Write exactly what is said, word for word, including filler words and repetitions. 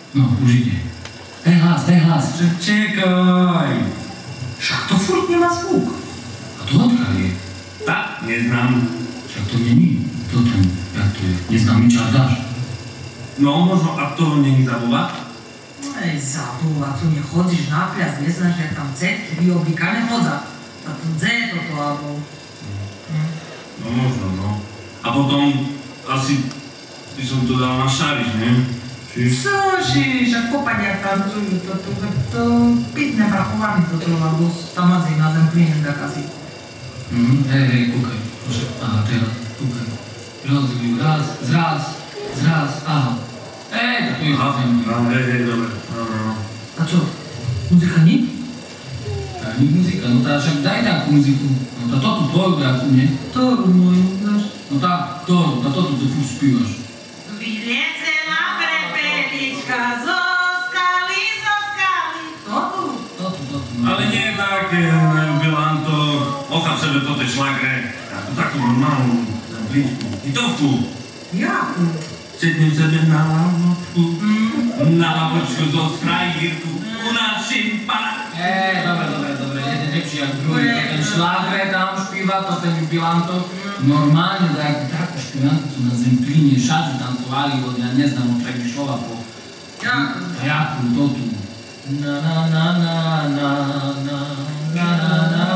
No, už ide. Daj hlas, daj hlas. Čekaj. Však to furt nemá zvuk. A to odkiaľ je? Tak, neznám. Však to není. To ten, jak to je? Neznámy čardáš. No, možno, ak to není zabúva? Ej, zabúva, tu nechodíš na pľaz, neznáš, jak tam cetky vyoblíkané chodza. A tu dze toto, alebo... No, možno, no. A potom asi by som to dal na šariš, ne? Cože, však kopania tancujú, to, to, to, to pitné brachované toto, alebo tamadzí na zem plínem tak asi. Mhm, hej, hej, kúkaj. Aha, teraz, kúkaj. Rozvíj, raz, zraz, zraz, aha. Ej, to je za zem. No, hej, hej, dobre, no, no, no. A čo, muzika nie? Ani muzika, no tá však daj takú muziku. No tá toto tvoju takú, nie? Ktorú moju, znaš? No tá, ktorú, tá toto, co furt spívaš. Vyliece na prepelička zo skaly, zo skaly. Toto? Toto, toto. Ale nie také, Bilanto, ochab sebe po tej šlagre. Takú, takú normálnu blízku. Hitovku. Jakú? Sednem sebe na lavočku, na lavočku zo skrajírku, u našim pánu. Ej, dobre, dobre, dobre, jeden lepší jak druhý. To ten šlágre tam špíva, to ten Bilanto. Normálne takú takú špívanku, co na Zemplíne všade tancovali od, ja neznám, od Trebišova po... Jakú? Jakú, to tu. Na na na na na na na na na